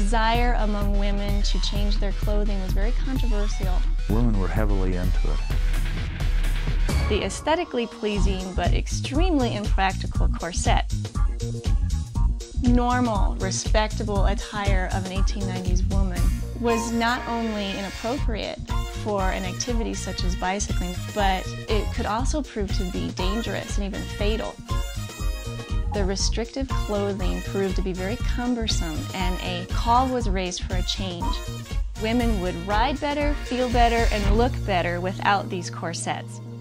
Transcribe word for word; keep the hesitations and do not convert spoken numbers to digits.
desire among women to change their clothing was very controversial. Women were heavily into it. The aesthetically pleasing but extremely impractical corset. Normal, respectable attire of an eighteen nineties woman was not only inappropriate for an activity such as bicycling, but it could also prove to be dangerous and even fatal. The restrictive clothing proved to be very cumbersome, and a call was raised for a change. Women would ride better, feel better, and look better without these corsets.